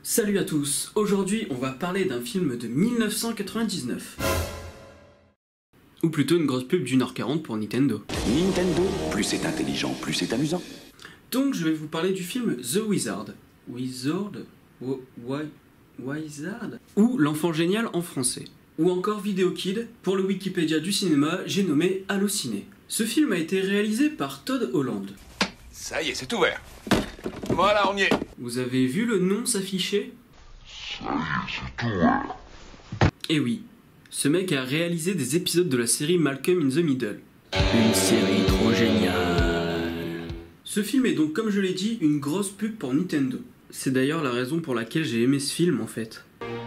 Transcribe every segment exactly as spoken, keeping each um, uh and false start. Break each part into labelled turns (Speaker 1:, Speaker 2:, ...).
Speaker 1: Salut à tous, aujourd'hui on va parler d'un film de mille neuf cent quatre-vingt-dix-neuf. Ou plutôt une grosse pub d'une heure quarante pour Nintendo.
Speaker 2: Nintendo, plus c'est intelligent, plus c'est amusant.
Speaker 1: Donc je vais vous parler du film The Wizard. Wizard Wi Wizard Ou L'Enfant Génial en français. Ou encore Video Kid, pour le Wikipédia du cinéma, j'ai nommé Allociné. Ce film a été réalisé par Todd Holland.
Speaker 3: Ça y est, c'est ouvert. Voilà, on y est.
Speaker 1: Vous avez vu le nom s'afficher? Ça y est, c'est ouvert. Eh oui, ce mec a réalisé des épisodes de la série Malcolm in the Middle. Une série trop géniale. Ce film est donc, comme je l'ai dit, une grosse pub pour Nintendo. C'est d'ailleurs la raison pour laquelle j'ai aimé ce film en fait.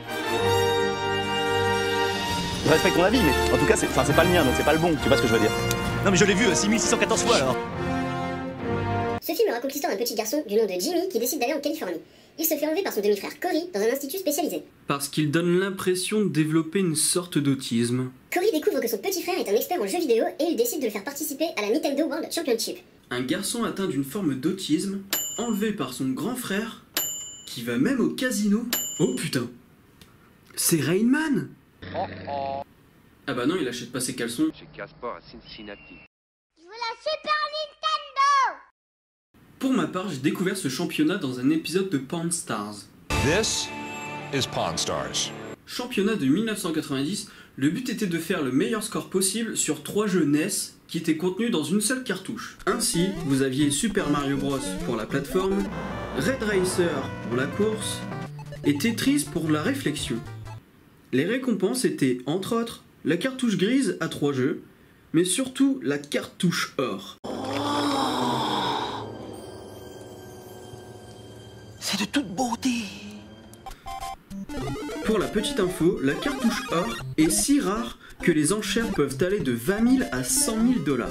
Speaker 4: Je respecte ton avis, mais en tout cas, c'est enfin, pas le mien, donc c'est pas le bon, tu vois ce que je veux dire. Non mais je l'ai vu six mille six cent quatorze fois alors.
Speaker 5: Ce film raconte l'histoire d'un petit garçon du nom de Jimmy qui décide d'aller en Californie. Il se fait enlever par son demi-frère Cory dans un institut spécialisé.
Speaker 1: Parce qu'il donne l'impression de développer une sorte d'autisme.
Speaker 5: Cory découvre que son petit frère est un expert en jeux vidéo et il décide de le faire participer à la Nintendo World Championship.
Speaker 1: Un garçon atteint d'une forme d'autisme, enlevé par son grand frère, qui va même au casino. Oh putain, c'est Rain Man.
Speaker 3: Oh oh.
Speaker 1: Ah bah non, il achète pas ses caleçons.
Speaker 3: Chez Caspar à Cincinnati.
Speaker 5: Je veux la Super Nintendo!
Speaker 1: Pour ma part, j'ai découvert ce championnat dans un épisode de Pawn Stars.
Speaker 6: This is Pawn Stars.
Speaker 1: Championnat de mille neuf cent quatre-vingt-dix, le but était de faire le meilleur score possible sur trois jeux N E S qui étaient contenus dans une seule cartouche. Ainsi, vous aviez Super Mario Bros pour la plateforme, Red Racer pour la course et Tetris pour la réflexion. Les récompenses étaient, entre autres, la cartouche grise à trois jeux, mais surtout la cartouche or.
Speaker 2: C'est de toute beauté.
Speaker 1: Pour la petite info, la cartouche or est si rare que les enchères peuvent aller de vingt mille à cent mille dollars.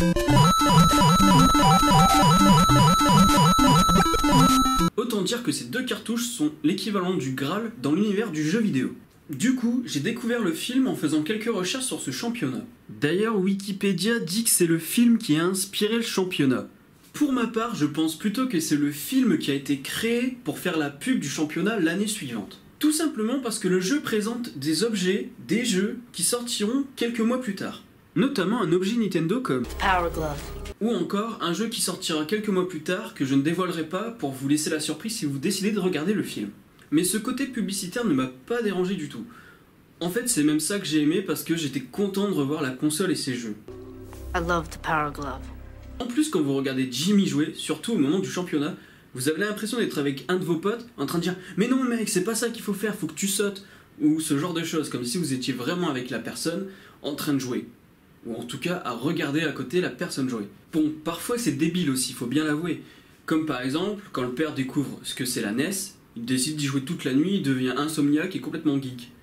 Speaker 1: Autant dire que ces deux cartouches sont l'équivalent du Graal dans l'univers du jeu vidéo. Du coup, j'ai découvert le film en faisant quelques recherches sur ce championnat. D'ailleurs, Wikipédia dit que c'est le film qui a inspiré le championnat. Pour ma part, je pense plutôt que c'est le film qui a été créé pour faire la pub du championnat l'année suivante. Tout simplement parce que le jeu présente des objets, des jeux, qui sortiront quelques mois plus tard. Notamment un objet Nintendo comme
Speaker 7: Power Glove.
Speaker 1: Ou encore un jeu qui sortira quelques mois plus tard que je ne dévoilerai pas pour vous laisser la surprise si vous décidez de regarder le film. Mais ce côté publicitaire ne m'a pas dérangé du tout. En fait, c'est même ça que j'ai aimé parce que j'étais content de revoir la console et ses jeux.
Speaker 7: I love the Power Glove.
Speaker 1: En plus, quand vous regardez Jimmy jouer, surtout au moment du championnat, vous avez l'impression d'être avec un de vos potes en train de dire « Mais non mec, c'est pas ça qu'il faut faire, faut que tu sautes !» ou ce genre de choses, comme si vous étiez vraiment avec la personne en train de jouer. Ou en tout cas, à regarder à côté la personne jouer. Bon, parfois c'est débile aussi, faut bien l'avouer. Comme par exemple, quand le père découvre ce que c'est la N E S, il décide d'y jouer toute la nuit, il devient insomniaque et complètement geek.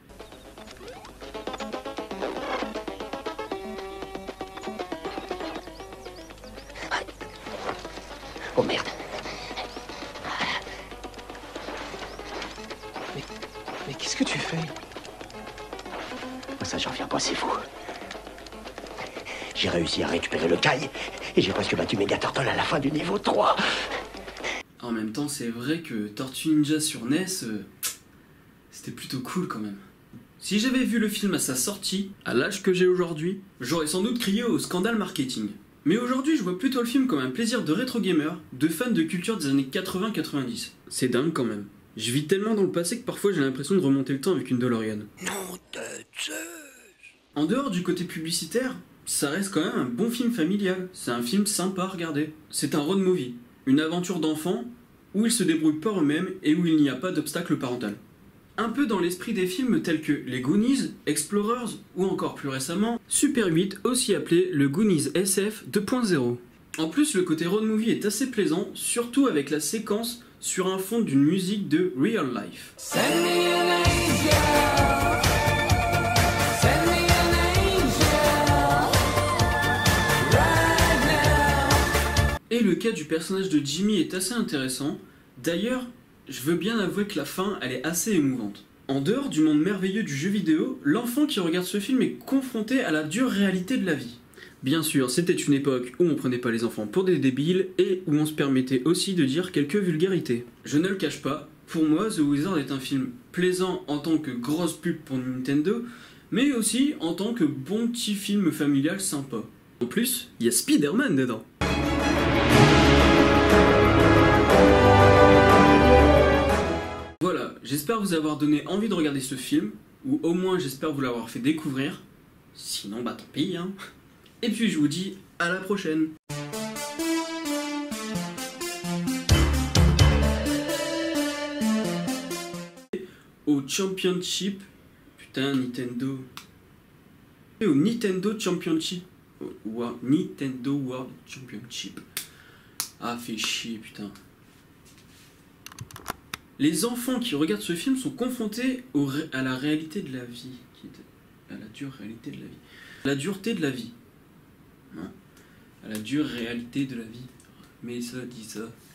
Speaker 2: Oh merde.
Speaker 4: Mais, mais qu'est-ce que tu fais?
Speaker 2: Ça, j'en reviens pas, c'est fou. J'ai réussi à récupérer le caille et j'ai presque battu Megaturtle à la fin du niveau trois.
Speaker 1: En même temps, c'est vrai que Tortue Ninja sur N E S, euh, c'était plutôt cool quand même. Si j'avais vu le film à sa sortie, à l'âge que j'ai aujourd'hui, j'aurais sans doute crié au scandale marketing. Mais aujourd'hui, je vois plutôt le film comme un plaisir de rétro gamer, de fan de culture des années quatre-vingts quatre-vingt-dix. C'est dingue quand même. Je vis tellement dans le passé que parfois j'ai l'impression de remonter le temps avec une DeLorean.
Speaker 2: Non de Zeus.
Speaker 1: En dehors du côté publicitaire, ça reste quand même un bon film familial. C'est un film sympa à regarder. C'est un road movie. Une aventure d'enfants où ils se débrouillent par eux-mêmes et où il n'y a pas d'obstacle parental. Un peu dans l'esprit des films tels que les Goonies, Explorers ou encore plus récemment Super huit, aussi appelé le Goonies S F deux point zéro. En plus, le côté road movie est assez plaisant, surtout avec la séquence sur un fond d'une musique de Real Life. Send me an angel. Send me an angel. Right now. Et le cas du personnage de Jimmy est assez intéressant. D'ailleurs, je veux bien avouer que la fin, elle est assez émouvante. En dehors du monde merveilleux du jeu vidéo, l'enfant qui regarde ce film est confronté à la dure réalité de la vie. Bien sûr, c'était une époque où on prenait pas les enfants pour des débiles et où on se permettait aussi de dire quelques vulgarités. Je ne le cache pas, Pour moi, The Wizard est un film plaisant en tant que grosse pub pour Nintendo, mais aussi en tant que bon petit film familial sympa. En plus, il y a Spider-Man dedans. Voilà, j'espère vous avoir donné envie de regarder ce film, ou au moins j'espère vous l'avoir fait découvrir. Sinon, bah tant pis, hein. Et puis je vous dis à la prochaine. Au Championship, putain, Nintendo. Au Nintendo Championship. Wow, Nintendo World Championship. Ah, fait chier, putain. Les enfants qui regardent ce film sont confrontés au ré à la réalité de la vie. À la dure réalité de la vie. À la dureté de la vie. Hein, à la dure réalité de la vie. Mais ça dit ça.